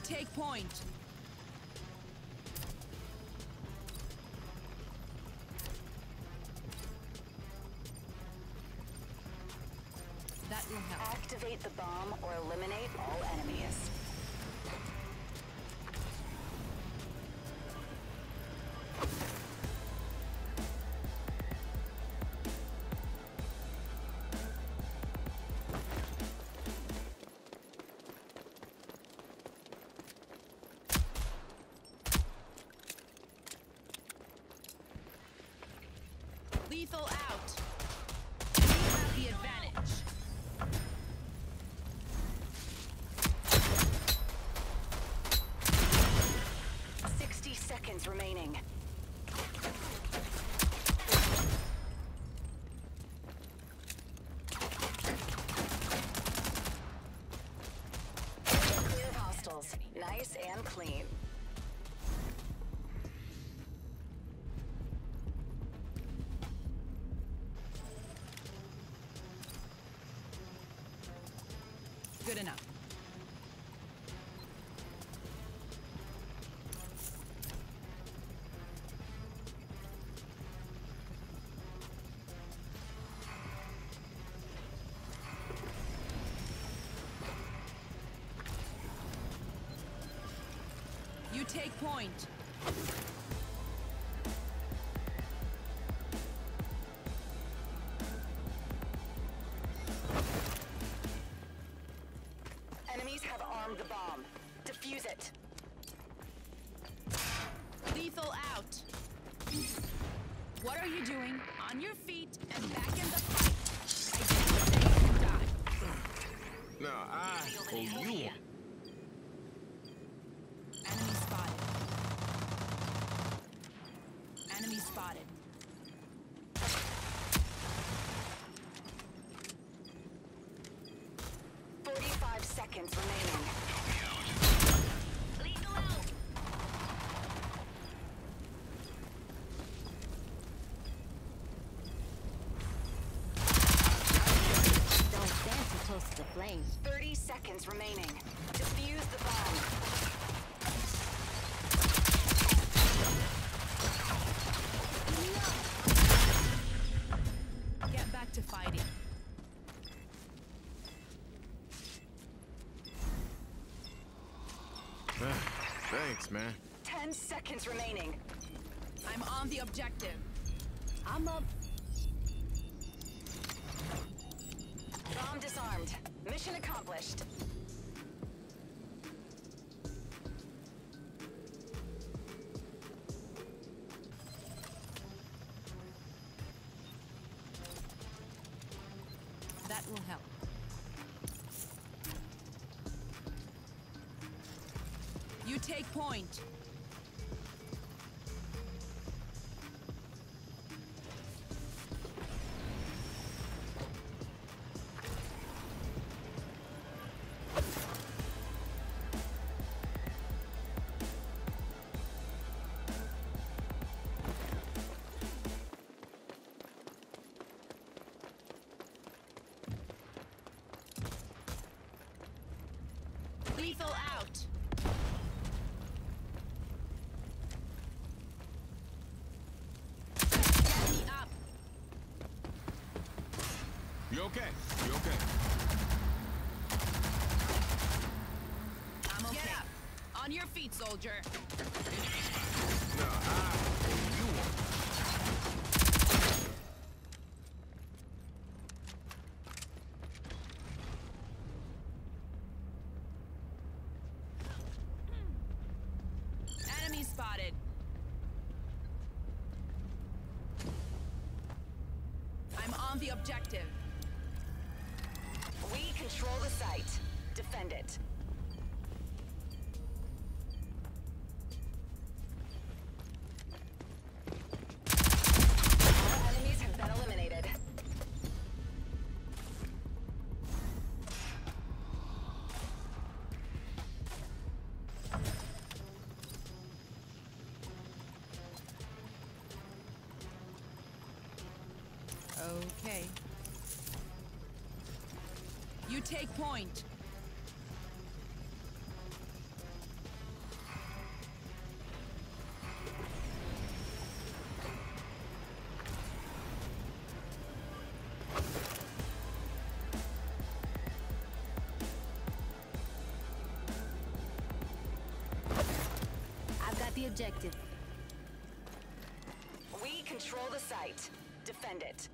take point. That will help. Activate the bomb or eliminate all enemies. Lethal out. We have the advantage. 60 seconds remaining. Clear of hostiles. Nice and clean. Good enough. You take point. Enemies have armed the bomb. Defuse it. Lethal out. What are you doing? On your feet and back in the fight. I didn't say you die. No, I owe you one. Enemy spotted. Enemy spotted. Seconds remaining. Lethal out. Don't stand too close to the flames. 30 seconds remaining. Defuse the bomb. Get back to fighting. Thanks, man. 10 seconds remaining. I'm on the objective. I'm up. Bomb disarmed. Mission accomplished. That will help. You take point. Lethal out. Get me up. You okay? You okay? I'm okay. Get up. On your feet, soldier. No, I owe you one. Enemy spotted. I'm on the objective. We control the site. Defend it. All enemies have been eliminated. Okay. You take point. objective. We control the site. Defend it.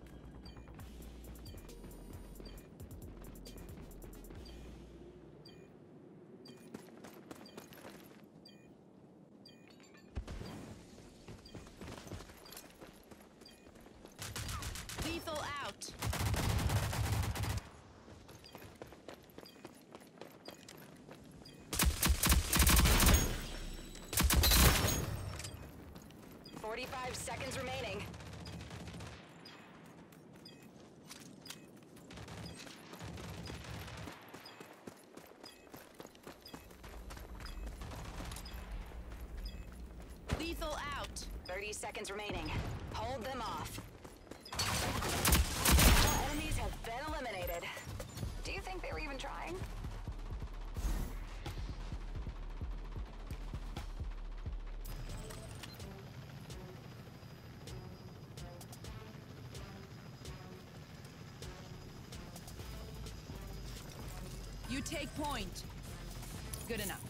Lethal out. "45 seconds remaining. Lethal out. 30 seconds remaining. Hold them off. All enemies have been eliminated. Do you think they were even trying? You take point. Good enough.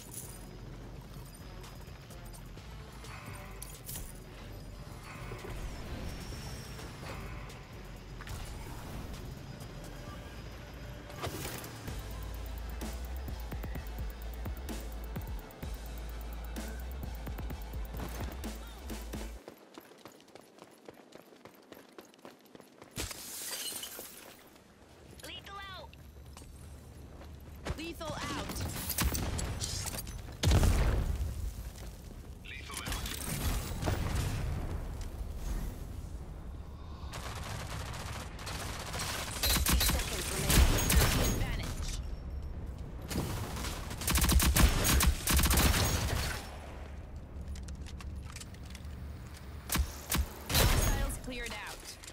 Lethal out. Lethal out. Lethal out. 60 seconds remaining. Advantage. Hostiles cleared out.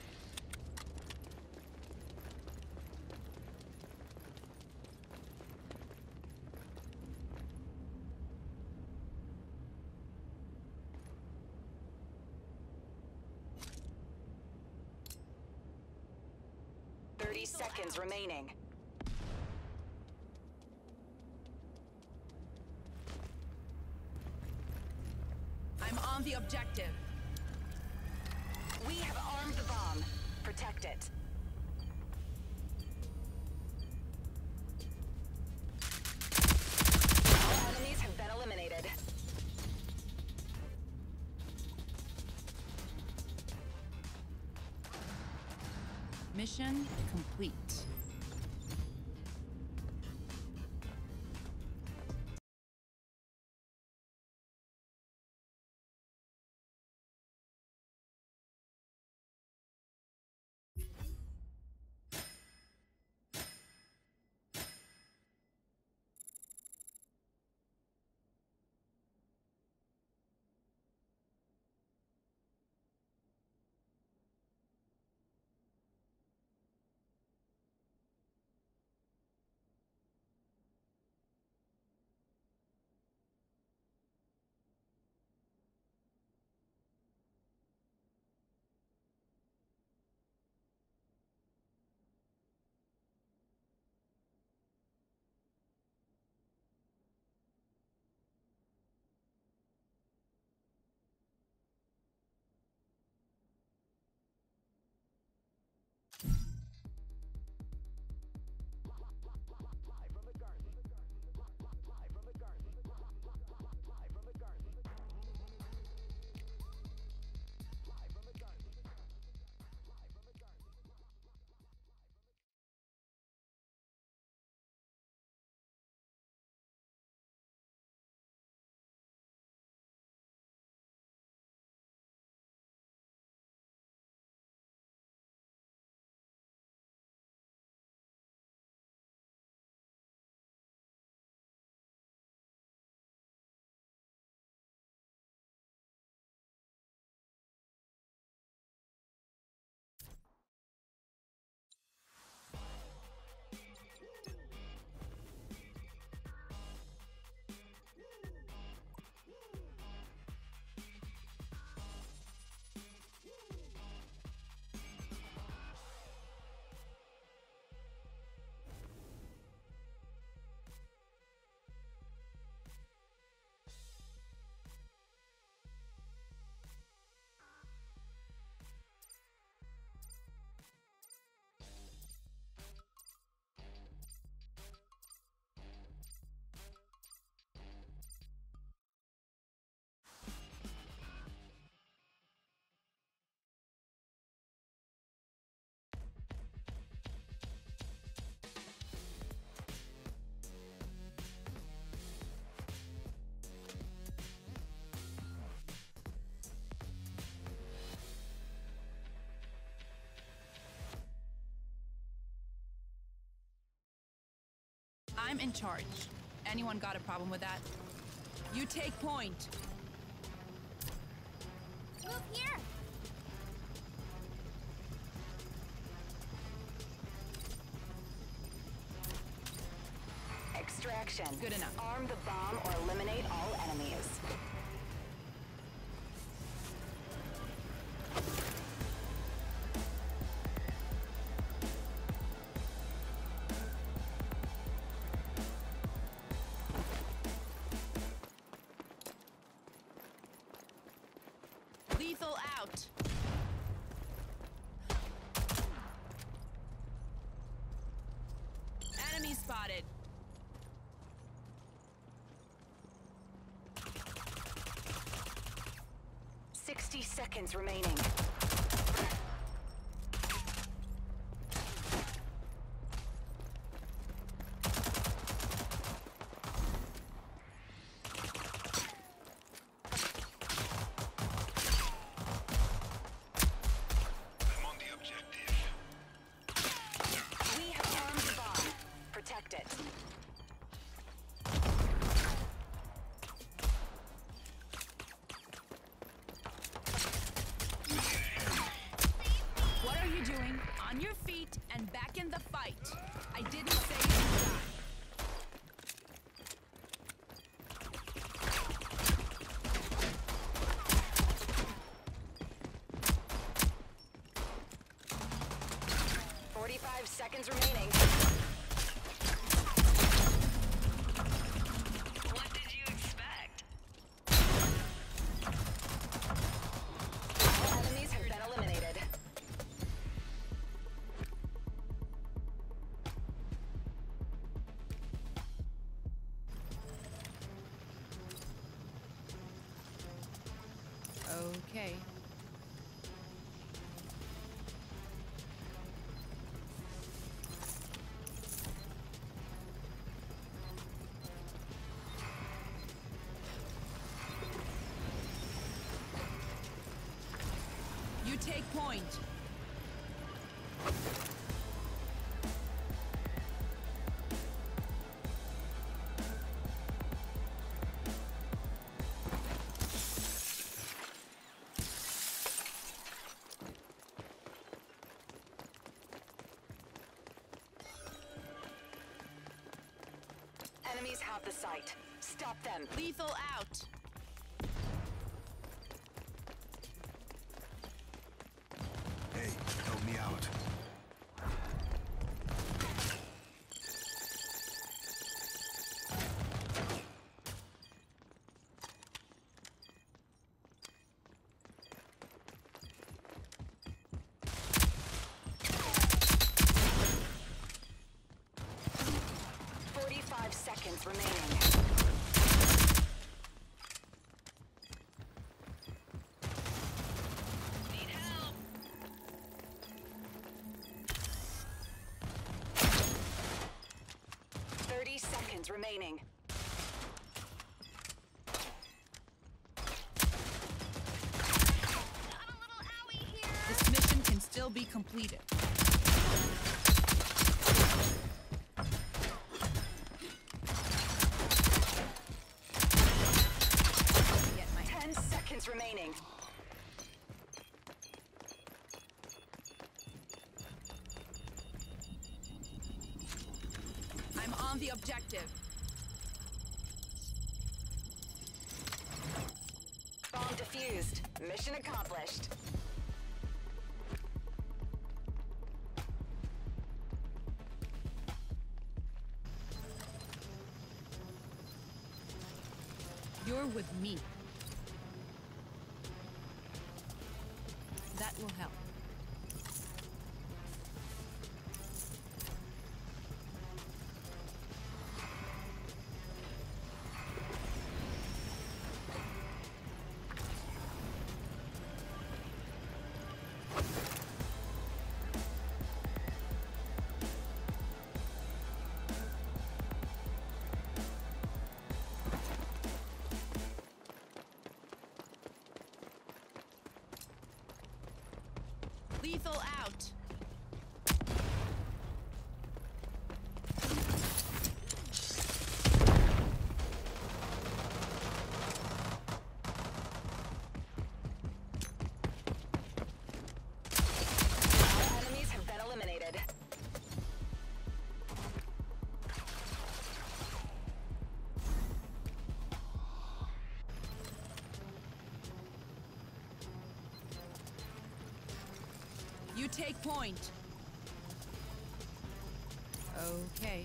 Seconds remaining. I'm on the objective. We have armed the bomb. Protect it. All enemies have been eliminated. Mission complete. I'm in charge. Anyone got a problem with that? You take point. Move here. Extraction. Good enough. Arm the bomb or eliminate all enemies. Lethal out. Enemy spotted. Seconds remaining. I'm on the objective. We have armed the bomb. Protect it. What are you doing? On your feet and back in the fight. I didn't say you would die. Seconds remaining. What did you expect? All enemies have been eliminated. Okay. You take point. Enemies have the site. Stop them. Lethal out. Hey, help me out. Seconds remaining. Need help. Seconds remaining. Got a little owie here. This mission can still be completed. Get my 10 seconds remaining. I'm on the objective. Bomb defused. Mission accomplished. You're with me. That will help. Lethal out. You take point. Okay.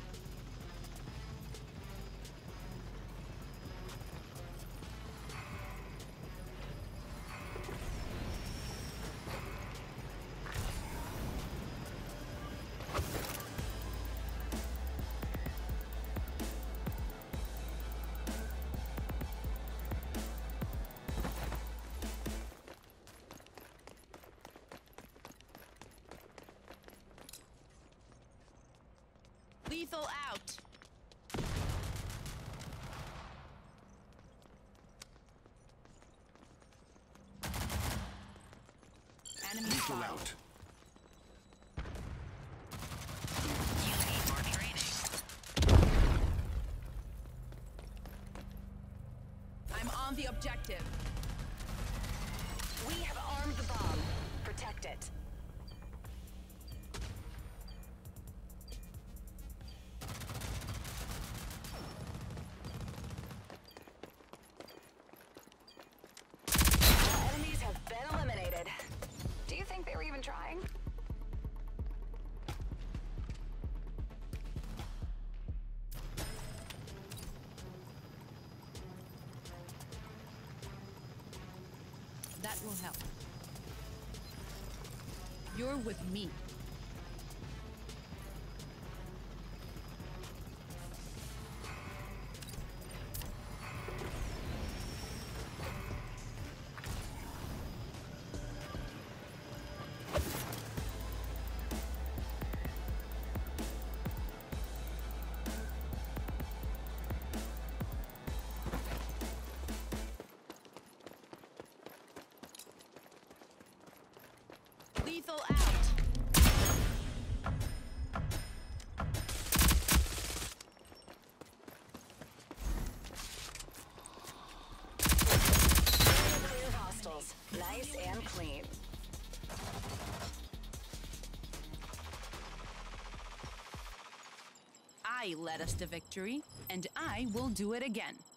Lethal out. Enemy Lethal spotted. out. You need more training. I'm on the objective. We have armed the bomb. Protect it. All enemies have been eliminated. Do you think they were even trying? That will help. You're with me. Lethal out. Clear hostiles. Nice and clean. I led us to victory, and I will do it again.